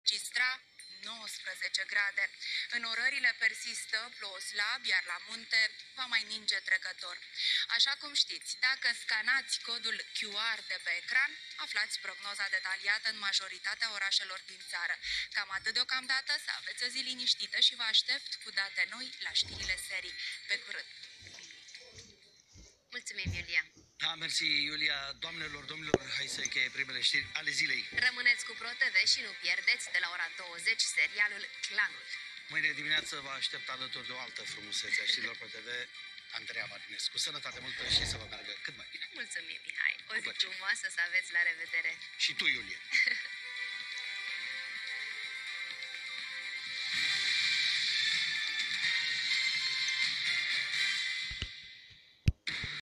registra 19 grade. Înnorările persistă, plouă slab, iar la munte va mai ninge trecător. Așa cum știți, dacă scanați codul QR de pe ecran, aflați prognoza detaliată în majoritatea orașelor din țară. Cam atât deocamdată, să aveți o zi liniștită și vă aștept cu date noi la știrile serii. Pe curând! Mulțumim, Iulia! Da, mersi, Iulia. Doamnelor, domnilor, hai să încheie primele știri ale zilei. Rămâneți cu ProTV și nu pierdeți de la ora 20 serialul Clanul. Mâine dimineață vă aștept alături de o altă frumusețe a știrilor pe TV, Andreea Martinescu. Sănătate multă și să vă meargă cât mai bine. Mulțumim, Mihai! O zi frumoasă să aveți, la revedere! Și tu, Iulie!